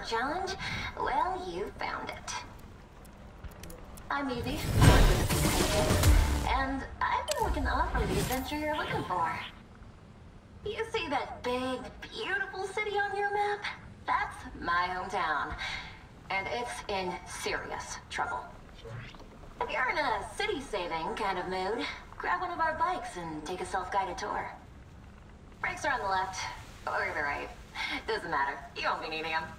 challenge? Well, you found it. I'm Evie, I work with the Peacekeepers, and I've been looking to offer the adventure you're looking for. You see that big, beautiful city on your map? That's my hometown, and it's in serious trouble. If you're in a city-saving kind of mood, grab one of our bikes and take a self-guided tour. Brakes are on the left, or the right. Doesn't matter, you won't be needing them.